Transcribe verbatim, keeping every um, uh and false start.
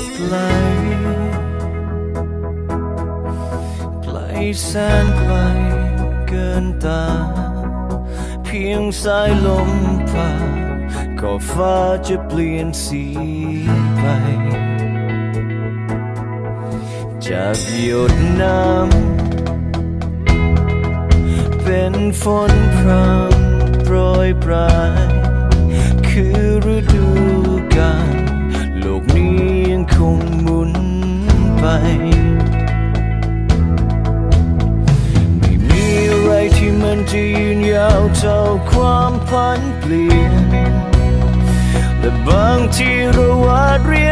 ไกลไกลแสนไกลเกินตาเพียงสายลมผ่านก็ฟ้าจะเปลี่ยนสีไปจากหยดน้ำเป็นฝนพรำโปรยปลายคือฤดูกาลโลกนี้ยังคงหมุนไปไม่มีอะไรที่มันจะยืนยาวเท่าความพันเปลี่ยนแต่บางทีเราอาจเรีย